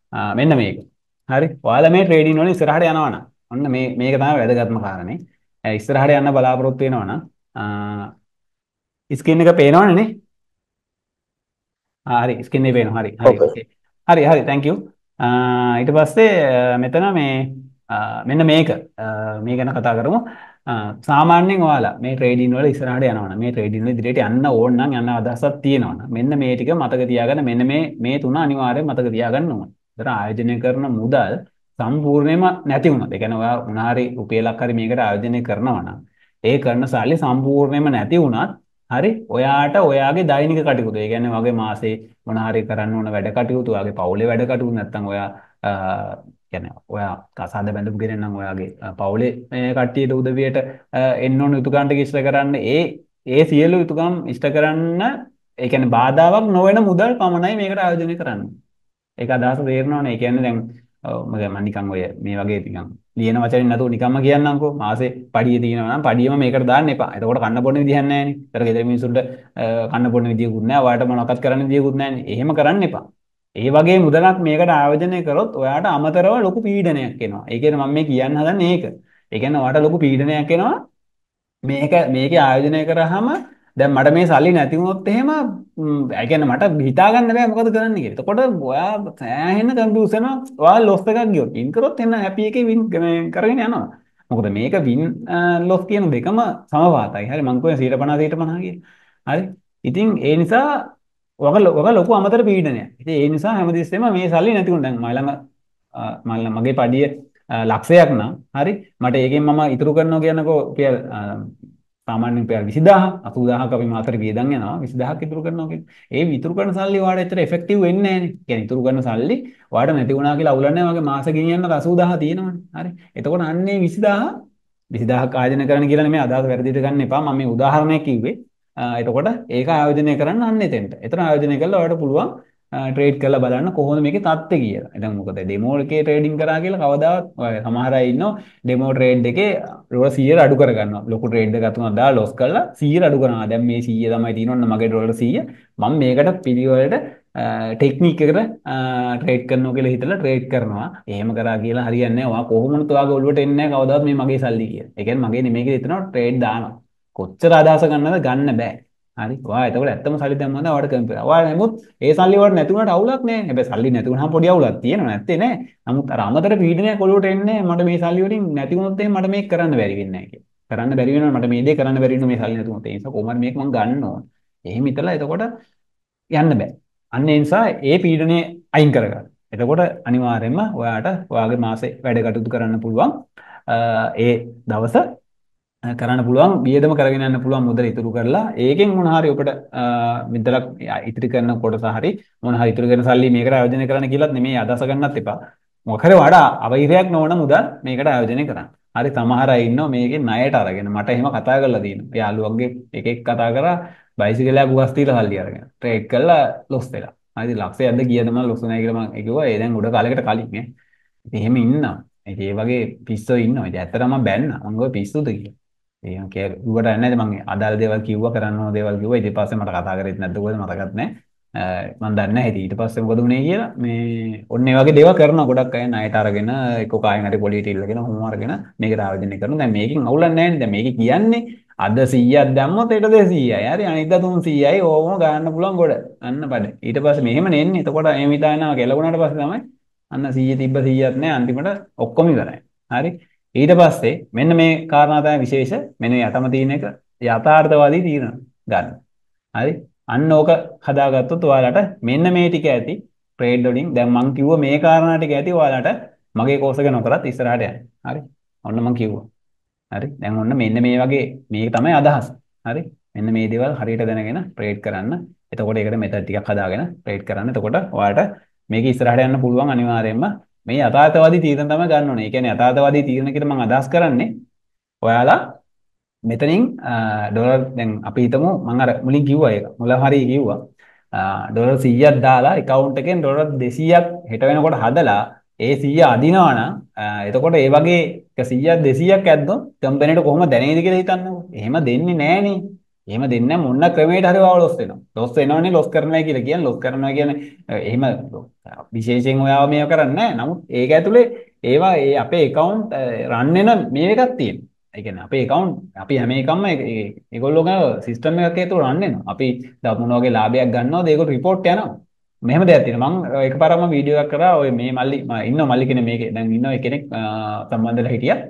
මෙන්න මේක. හරි. ඔයාලා මේ ට්‍රේඩින් වලින් ඉස්සරහට යනවා නම් ඔන්න මේක තමයි වැදගත්ම කාරණේ. ඉස්සරහට යන්න බලාපොරොත්තු වෙනවා නම් ස්ක්‍රීන් එක පේනවනේ නේ? හරි ස්කින් එක පේනවා. හරි ඕකේ. ඕකේ. හරි thank you. ඊට පස්සේ මෙතන මේ මෙන්න මේක මේ ගැන කතා කරමු. සාමාන්‍යයෙන් ඔයාලා මේ ට්‍රේඩින් වල ඉස්සරහට යනවනම් මේ ට්‍රේඩින් වල ඉදිරියට යන්න ඕන නම් යන්න අදහසක් තියෙනවනම් මෙන්න මේ ටික මතක තියාගන්න. මෙන්න මේ තුන අනිවාර්යෙන් මතක තියාගන්න ඕන. ඒතර ආයෝජනය කරන මුදල් සම්පූර්ණයෙන්ම නැති වුණොත් ඒ කියන්නේ ඔයා උනාරි රුපියලක් හරි මේකට ආයෝජනය කරනවා නම් ඒ කරන සල්ලි සම්පූර්ණයෙන්ම නැති වුණත් හරි ඔයාට ඔයාගේ දෛනික කටයුතු ඒ කියන්නේ වගේ මාසේ මොන හරි කරන්න ඕන වැඩ කටයුතු ඔයාගේ පවුලේ වැඩ කටයුතු නැත්නම් ඔයා කියන්නේ ඔයා කසාද බැඳපු කෙනෙක් නම් ඔයාගේ පවුලේ මේ කට්ටියට උදවියට එන්න ඕන යුතුයකම් ටික ඉෂ්ට කරන්න ඒ සියලු යුතුයකම් ඉෂ්ට කරන්න ඒ කියන්නේ බාධාවක් නොවන මුදල් පමණයි මේකට ආයෝජනය කරන්න. ඒක අදහස තේරෙනවනේ. ඒ කියන්නේ දැන් මම නිකන් ඔය මේ වගේ නිකන් ලියන වචනින් නැතුව නිකම්ම කියන්නම්කෝ. මාසේ පඩිය තියෙනවා නම් පඩියම මේකට දාන්න එපා. එතකොට කන්න බොන්න විදිහක් නැහැ නේ. ඒතර ගෙදර මිනිස්සුන්ට කන්න බොන්න විදියකුත් නැහැ. ඔයාලට මොනවක්වත් කරන්න විදියකුත් නැහැ නේ. එහෙම කරන්න එපා. ඒ වගේ මුදලක් මේකට ආයෝජනය කරොත් ඔයාට අමතරව ලොකු පීඩනයක් එනවා. ඒ කියන්නේ මම මේ කියන්න හදන්නේ ඒක. ඒ කියන්නේ ඔයාට ලොකු පීඩනයක් එනවා. මේකේ ආයෝජනය කරාම දැන් මට මේ සල්ලි නැති වුණොත් එහෙම ඒ කියන්නේ මට හිතා ගන්න බෑ මොකද කරන්න කියලා. එතකොට ඔයා සෑහෙන කන්ෆියුස් වෙනවා. ඔයා ලොස් එකක් ගියොත් වින් කරොත් එන්න හැපි එකේ වින් කරගෙන යනවා. මොකද මේක වින් ලොස් කියන දෙකම සමපාතයි. හරි මං කියුවේ 150 150 කියලා. හරි. ඉතින් ඒ නිසා ඔක ලොකු අමතර පීඩනයක්. ඉතින් ඒ නිසා හැමදෙස්සෙම මේ සල්ලි නැති වුණ දැන් මගේ පඩිය ලක්ෂයක් නම් හරි මට ඒකෙන් මම ඉතුරු කරනවා කියනකෝ රුපියල් සාමාන්‍යයෙන් රුපියල් 20000 80000ක් අපි මාතර වියදම් යනවා 20000ක් ඉතුරු කරනවා කියන්නේ. ඒ ඉතුරු කරන සල්ලි ඔයාලට ඇත්තට ඉෆෙක්ටිව් වෙන්නේ නැහැ නේ. කියන්නේ ඉතුරු කරන සල්ලි ඔයාලට නැති වුණා කියලා අවුලක් නැහැ. වගේ මාස ගෙනියන්න 80000 තියෙනවනේ. හරි. එතකොට අන්නේ 20000ක් ආයෝජනය කරන්න කියලා නෙමෙයි අදහස වැරදිට ගන්න එපා. මම මේ උදාහරණයක් කිව්වේ. එතකොට ඒක ආයෝජනය කරන්න අන්න එතෙන්ට. එතන ආයෝජනය කළා ඔයාලට පුළුවන් ට්‍රේඩ් කරලා බලන්න කොහොමද මේකේ තත්ත්වය කියලා. දැන් මොකද ඩෙමෝ එකේ ට්‍රේඩින් කරා කියලා කවදාවත් ඔය සමහර අය ඉන්නවා ඩෙමෝ ට්‍රේඩ් එකේ ඩොලර් 100 අඩු කරගන්නවා. ලොකු ට්‍රේඩ් එකක් තුනක් දාලා ලොස් කරලා 100 අඩු කරනවා. දැන් මේ 100 තමයි තියෙනවන්න මගේ ඩොලර් 100. මම මේකට පිළිවෙලට ටෙක්නික් එකට ට්‍රේඩ් කරනවා කියලා හිතලා ට්‍රේඩ් කරනවා. එහෙම කරා කියලා හරියන්නේ නැහැ. ඔයා කොහොමද ඔයාගේ ඔළුවට එන්නේ නැහැ කවදාවත් මේ මගේ සල්ලි කියලා. ඒ කියන්නේ මගේ නෙමෙයි කියලා හිතනවා ට්‍රේඩ් දානවා. කොච්චර අදහස ගන්නවද ගන්න බෑ. හරි ඔයා එතකොට ඇත්තම සල්ලි දැම්මම ඔයාලට කම්පියුටර්. ඔයා නමුත් ඒ සල්ලි වලට නැති වුණාට අවුලක් නෑ. හැබැයි සල්ලි නැති වුණාම පොඩි අවුලක් තියෙනවා නැත්තේ නෑ. නමුත් අර අමතර පීඩනයක් ඔලුවට එන්නේ මට මේ සල්ලි වලින් නැති වුණොත් එහෙනම් මට මේක කරන්න බැරි වෙන්නේ නැහැ කියලා. කරන්න බැරි වෙනවා මට මේ දේ කරන්න බැරි වෙනවා මේ සල්ලි නැති වුණොත්. ඒ නිසා කොහොමද මේක මම ගන්න ඕන. එහෙම හිතලා එතකොට යන්න බෑ. අන්න ඒ නිසා ඒ පීඩනය අයින් කරගන්න. එතකොට අනිවාර්යයෙන්ම ඔයාට ඔයාගේ මාසේ වැඩ කටයුතු කරන්න පුළුවන්. ඒ දවස කරන්න පුළුවන් වියදම කරගෙන යන්න පුළුවන් මුදල ඉතුරු කරලා ඒකෙන් මොන හරි ඔබට මුදලක් ඉතිරි කරන කොටස හරි මොන හරි ඉතුරු කරන සල්ලි මේකට ආයෝජනය කරන්න කියලාත් නෙමෙයි අදහස ගන්නත් එපා. මොකක් හරි වඩා අවහිරයක් නොවන මුදල් මේකට ආයෝජනය කරන්න. හරි සමහර අය ඉන්නවා මේකේ ණයට අරගෙන මට එහෙම කතා කරලා තියෙනවා. යාළුවන්ගේ එකෙක් කතා කරා බයිසිකලයක් ගුවස් තියලා සල්ලි අරගෙන ට්‍රේඩ් කරලා ලොස් වෙලා. හරි ලක්ෂයක්ද කීයද මම ලොස් වුණා කියලා මම කිව්වා. ඒ දැන් උඩ කාලයකට කලින් නේ. ඉතින් එහෙම ඉන්නවා. ඉතින් ඒ වගේ පිස්සෝ ඉන්නවා. ඉතින් ඇත්තටම මම බැන්නා. මම ඔය පිස්සුද කියලා. එහෙම කිව්වට නැහැ මම අදාළ දේවල් කිව්වා කරන්න ඕන දේවල් කිව්වා ඊට පස්සේ මට කතා කරෙත් නැද්ද කොහෙද මතකත් නැහැ මම දන්නේ නැහැ ඉතින් ඊට පස්සේ මොකද වුනේ කියලා මේ ඔන්න ඒ වගේ දේවල් කරනවා ගොඩක් අය ණයට අරගෙන එක්ක කායෙන් හරි පොලියට ඉල්ලගෙන හොම අරගෙන මේකට ආයෝජනය කරනවා දැන් මේකෙන් අවුලක් නැහැ නේ දැන් මේක කියන්නේ අද 100ක් දැම්මොත් හෙට 200යි හරි අනිද්දා 300යි ඕවම ගන්න පුළුවන් ගොඩ අන්න බඩ ඊට පස්සේ මෙහෙම නෙන්නේ එතකොට මේ විතායනාව කෙලවුණාට පස්සේ තමයි අන්න 100 තිබ්බ 100ක් නැහැ අන්තිමට ඔක්කොම ඉවරයි හරි ඊට පස්සේ මෙන්න මේ කාරණා තමයි විශේෂ මෙන්න යටම තියෙන එක යථාර්ථවාදී තීරණ ගන්න. හරි? අන්න ඕක හදාගත්තොත් ඔයාලට මෙන්න මේ ටික ඇති ට්‍රේඩ් වලින් දැන් මම කිව්ව මේ කාරණා ටික ඇති ඔයාලට මගේ කෝස් එක නොකරත් ඉස්සරහට යන්න. හරි? ඔන්න මම කිව්වා. හරි? දැන් ඔන්න මෙන්න මේ වගේ මේක තමයි අදහස. හරි? මෙන්න මේ දේවල් හරියට දැනගෙන ට්‍රේඩ් කරන්න. එතකොට ඒකට මෙතඩ් ටිකක් හදාගෙන ට්‍රේඩ් කරන්න. එතකොට ඔයාලට මේක ඉස්සරහට යන්න පුළුවන් අනිවාර්යයෙන්ම මේ යථාර්ථවාදී තීරණ තමයි ගන්න ඕනේ. ඒ කියන්නේ යථාර්ථවාදී තීරණ කියලා මම අදහස් කරන්නේ ඔයාලා මෙතනින් ඩොලර් දැන් අපි හිතමු මම අර මුලින් කිව්වා ඒක. මුල හරිය කිව්වා. ඩොලර් 100ක් දාලා account එකෙන් ඩොලර් 200ක් හෙට වෙනකොට හදලා ඒ 100 අදිනවා නම් එතකොට ඒ වගේ 100ක් 200ක් ඇද්දොත් කම්පැනිට කොහොම දැනේද කියලා හිතන්නකෝ. එහෙම දෙන්නේ නැහනේ. එහෙම දෙන්නේ නැහැ මොන ක්‍රමයකට හරි වාව ලොස් වෙනවා. ලොස් වෙනවනේ ලොස් කරනවා කියලා කියන්නේ ලොස් කරනවා කියන්නේ එහෙම විශේෂයෙන් ඔයාව මේව කරන්නේ නැහැ. නමුත් ඒක ඇතුලේ ඒවා ඒ අපේ account run වෙන මේ එකක් තියෙනවා. ඒ කියන්නේ අපේ account අපි හැම එකක්ම ඒගොල්ලෝගේ system එකක් ඇතුළේ run වෙනවා. අපි මොන වගේ ලාභයක් ගන්නවද ඒගොල්ලෝ report යනවා. මෙහෙම දෙයක් තියෙනවා. මම එකපාරම වීඩියෝ එකක් කරා ඔය මේ මල්ලි ඉන්නවා මල්ලි කෙනෙක් මේකේ දැන් ඉන්නවා කෙනෙක් සම්බන්ධ වෙලා හිටියා.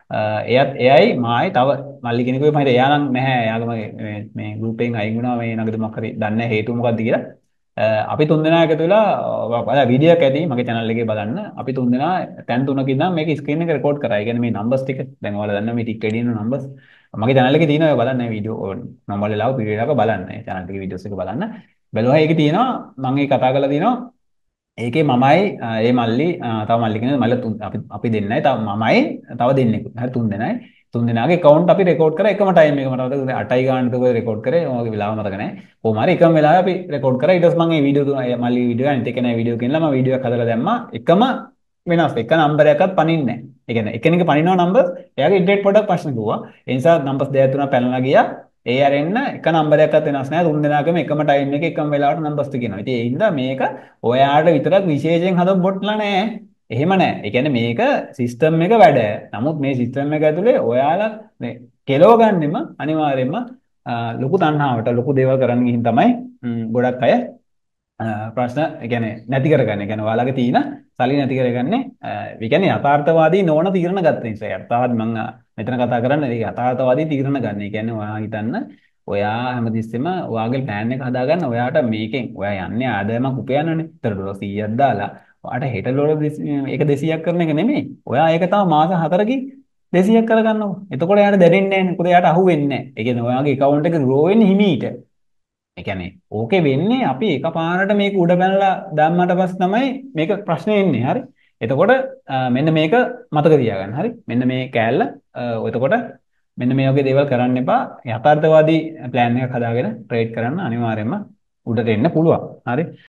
එයයි මායි තව මල්ලි කෙනෙකුයි මම හිතුවා එයා නම් නැහැ. එයාගම මේ ගෲප් එකෙන් අයින් වුණා මේ නගද මොකක් හරි දන්නේ නැහැ හේතුව මොකක්ද කියලා. අපි තුන්දෙනා එකතු වෙලා බලලා වීඩියෝ එකක් ඇති මගේ channel එකේ බලන්න. අපි තුන්දෙනා තැන් තුනක ඉඳන් මේක ස්ක්‍රීන් එක රෙකෝඩ් කරා. ඒ කියන්නේ මේ numbers ටික දැන් ඔයාලා දන්නවා මේ ටික් එඩින numbers. මගේ channel එකේ තියෙනවා ඔය බලන්න වීඩියෝ normal වෙලාව පීරියඩ් එක බලන්න. channel එකේ videos එක බලන්න. බැලුවා ඒකේ තියෙනවා මම ඒ කතා කරලා තියෙනවා ඒකේ මමයි ඒ මල්ලි තව මල්ලි කෙනෙක් මල්ල අපි දෙන්නයි තව මමයි තව දෙන්නෙකුත් හරි තුන් දෙනයි තුන් දෙනාගේ account අපි රෙකෝඩ් කරා එකම ටයිම් එක මට මතකද 8යි ගානට ඔය රෙකෝඩ් කරේ මොකද වෙලාව මතක නැහැ කොහොම හරි එකම වෙලාවෙ අපි රෙකෝඩ් කරා ඊට පස්සේ මම මේ වීඩියෝ තුන මල්ලි වීඩියෝ අනිත් එක නෑ වීඩියෝ කියනලා මම වීඩියෝ එකක් හදලා දැම්මා එකම වෙනස් එක නම්බර් එකක්වත් පනින්නේ නැහැ. ඒ කියන්නේ එකිනෙක පනිනවා නම්බර් එයාගේ ඉන්ටර්නෙට් පොඩක් ප්‍රශ්න කිව්වා. ඒ නිසා නම්බර්ස් දෙකක් තුනක් පැනලා ගියා. ඒ අරෙන්න එක නම්බර් එකක්වත් වෙනස් නැහැ. තුන් දෙනාගම එකම ටයිම් එකේ එකම වෙලාවට නම්බර්ස් කියනවා. ඉතින් ඒ හින්දා මේක ඔයාට විතරක් විශේෂයෙන් හදපු බොට්ලා නෑ. එහෙම නෑ. ඒ කියන්නේ මේක සිස්ටම් එක වැඩ. නමුත් මේ සිස්ටම් එක ඇතුලේ ඔයාලා මේ කෙලව ගන්නෙම අනිවාර්යයෙන්ම ලොකු තණ්හාවට ලොකු දේවල් කරන්න ගිහින් තමයි ගොඩක් අය ප්‍රශ්න ඒ කියන්නේ නැති කරගන්න. ඒ කියන්නේ ඔයාලගේ තියෙන සල්ලි නැති කරගන්නේ ඒ කියන්නේ යථාර්ථවාදී නොවන තීරණ ගත්ත නිසා. යථාර්ථ මම මෙතන කතා කරන්නේ ඒ යථාර්ථවාදී තීරණ ගන්න. ඒ කියන්නේ ඔයා හිතන්න ඔයා හැමතිස්සෙම ඔයාගේ ප්ලෑන් එක හදාගන්න. ඔයාට මේකෙන් ඔයා යන්නේ ආදායමක් උපයන්නනේ. ඒතර ඩොලර් 100ක් දාලා ඔයාට හෙට ඩොලර් ඒක 200ක් කරන එක නෙමෙයි. ඔයා ඒක තව මාස 4කින් 200ක් කරගන්නකො. එතකොට එයාට දැනෙන්නේ නැහැ. මොකද එයාට අහුවෙන්නේ නැහැ. ඒ කියන්නේ ඔයාගේ account එක grow වෙන්නේ හිමීට. ඒ කියන්නේ ඕකේ වෙන්නේ අපි එකපාරට මේක උඩ පැනලා දැම්මට පස්සේ තමයි මේක ප්‍රශ්නේ එන්නේ හරි එතකොට මෙන්න මේක මතක තියාගන්න හරි මෙන්න මේ කෑල්ල එතකොට මෙන්න මේ වගේ දේවල් කරන්න එපා යථාර්ථවාදී ප්ලෑන් එකක් හදාගෙන ට්‍රේඩ් කරන්න අනිවාර්යයෙන්ම උඩට එන්න පුළුවන් හරි